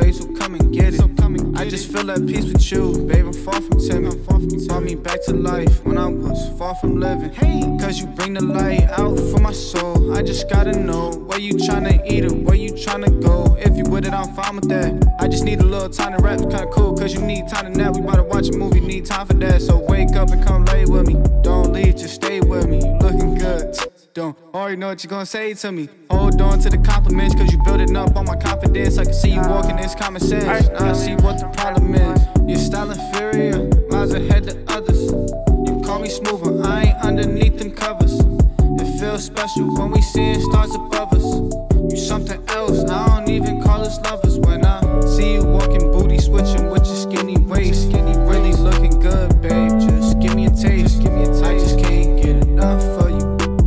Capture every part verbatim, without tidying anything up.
babe, so come and get it. I just feel at peace with you, babe, I'm far from timid. Brought me back to life when I was far from living. Cause you bring the light out for my soul. I just gotta know where you tryna eat it, where you tryna go. If you with it, I'm fine with that. I just need a little time to rap, it's kinda cool. Cause you need time to nap, we about to watch a movie, need time for that. So wake up and come lay with me. Don't leave, just stay with me, you looking good. Don't already know what you're gonna say to me. Hold on to the compliments, cause you building up on my confidence. I can see you walking this common sense. Now I see what the problem is. Your style inferior, miles ahead to others. You call me smooth, but I ain't underneath them covers. It feels special when we seeing stars above us. You something else, I don't even call us lovers. When I see you walking, booty switching with your skinny waist. Skinny, really looking good, babe. Just give me a taste. Give me a taste. I just can't get enough for you.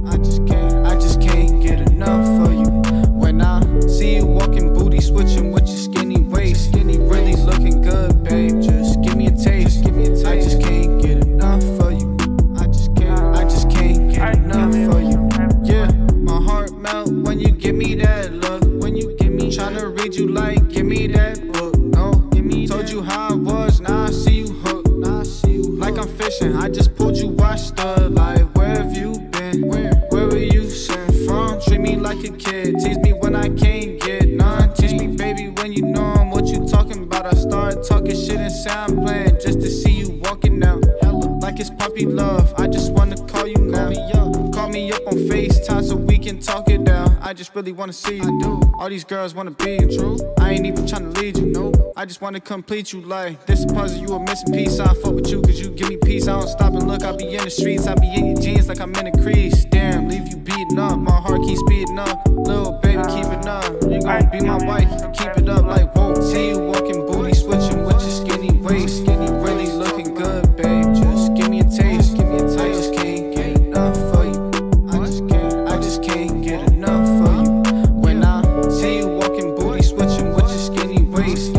Switching with your skinny waist, skinny, really looking good, babe. Just give me a taste, give me a taste. I just can't get enough for you. I just can't, I just can't get enough for you. Yeah, my heart melt when you give me that look. When you give me, tryna read you like, give me that book. No, give me. Told you how I was, now I see you hooked. Now I see you like I'm fishing. I just pulled you, watched the light. Where have you been? Where, where were you sent from? Treat me like a kid, tease me when I can't get none. Baby, when you know I'm what you talking about, I start talking shit and sound playing just to see you walking out. Like it's puppy love, I just wanna call you now. Call me up on FaceTime so we can talk it out. I just really wanna see you. All these girls wanna be you. I ain't even tryna lead you, no. I just wanna complete you like this puzzle, you a missing piece. I fuck with you cause you give me peace. I don't stop and look, I be in the streets. I be in your jeans like I'm in a crease. Damn, leave you beating up, my heart keeps speeding up. Little baby, keep it up. You gon' be my wife, keep it up like whoa. See you walking, booty switching with your skinny waist. Skinny, really looking good, babe. Just give me a taste, give me a taste. I just can't get enough for you. I just can't, I just can't get enough for you. When I see you walking, booty switching with your skinny waist.